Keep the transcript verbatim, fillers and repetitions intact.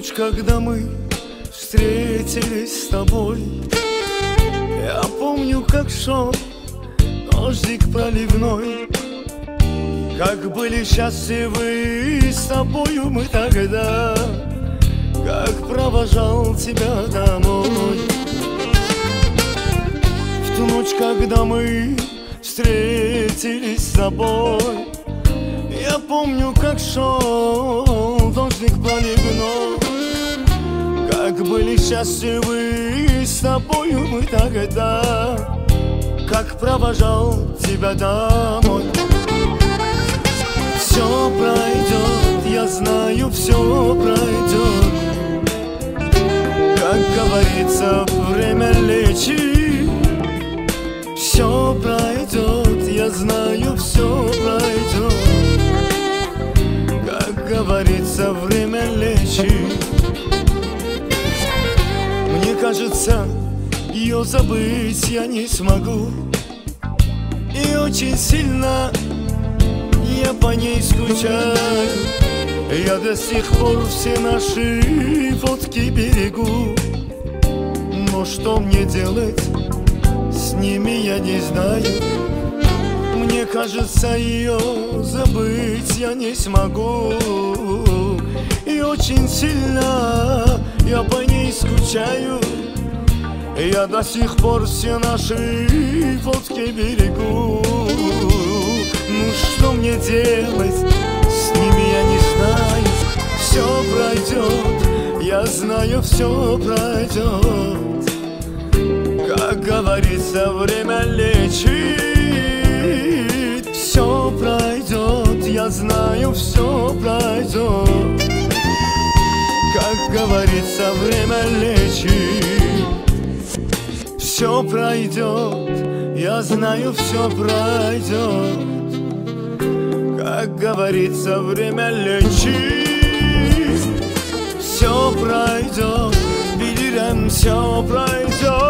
ночь, когда мы встретились с тобой, я помню, как шел дождик проливной, как были счастливы с тобою мы тогда, как провожал тебя домой. В ту ночь, когда мы встретились с тобой, я помню, как шел дождик проливной, как были счастливы с тобою мы тогда, как провожал тебя домой. Все пройдет, я знаю, все пройдет, как говорится, время лечит. Все пройдет, я знаю, все пройдет, как говорится, время лечит. Мне кажется, ее забыть я не смогу, и очень сильно я по ней скучаю. Я до сих пор все наши фотки берегу, но что мне делать с ними, я не знаю. Мне кажется, ее забыть я не смогу, и очень сильно я по ней скучаю. Я до сих пор все наши фотки берегу, ну что мне делать с ними, я не знаю. Все пройдет, я знаю, все пройдет, как говорится, время лечит. Все пройдет, я знаю, все пройдет, как говорится, время лечит. Все пройдет, я знаю, все пройдет, как говорится, время лечит. Все пройдет, bilirim, все пройдет.